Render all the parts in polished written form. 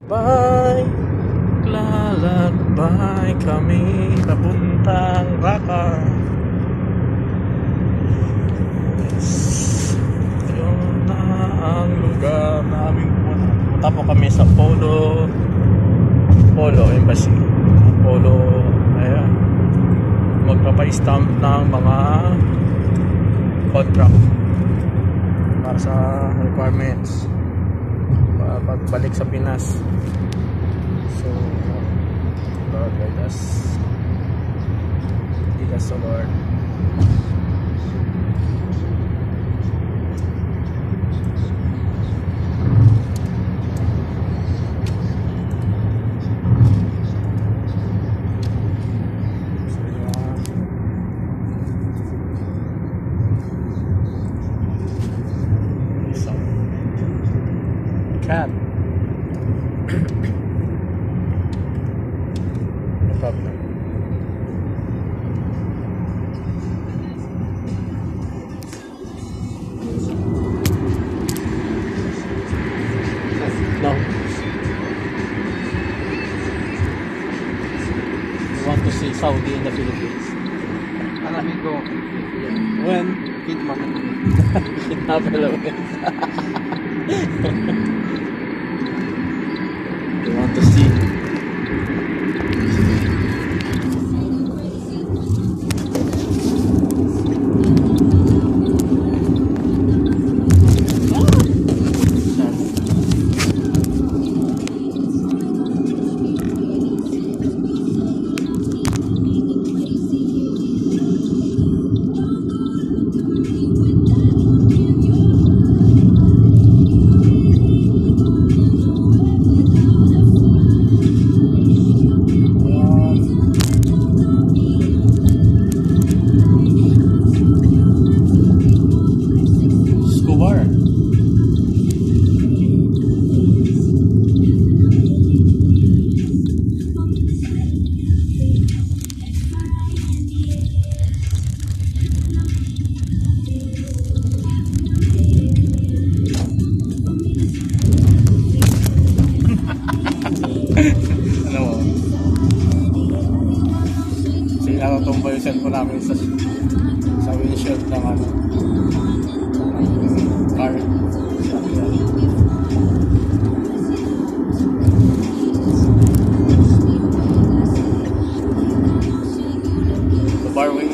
Bye! Lalakbay kami papuntang Raka. Yes. Yun na ang lugar namin. Punta po kami sa Polo Embassy. Polo, ayan. Magpapa-stamp ng mga contract para sa requirements pagbalik sa Pinas. So Lord guide us, lead us to Lord. Cat. No problem. No. You want to see Saudi in the Philippines? Amigo, When? kidnap. Kidnap Philippines. You want to see? Ano mo? So inatumba yung cellphone namin sa windshield ng ano car. The barway.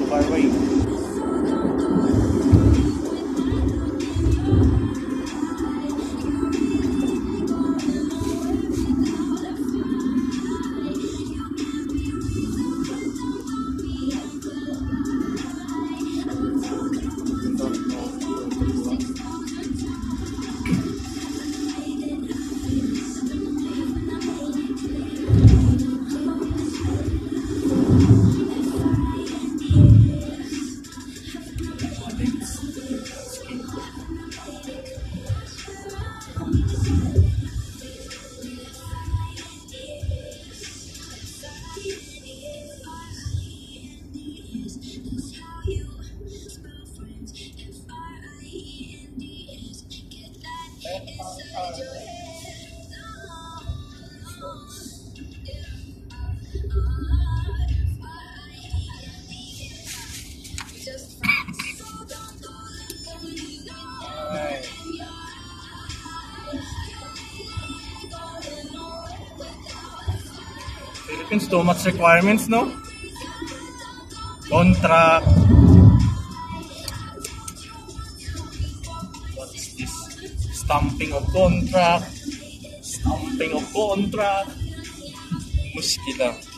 Philippines, too much requirements, no? Contract. What is this? Stamping of contract. Muskila.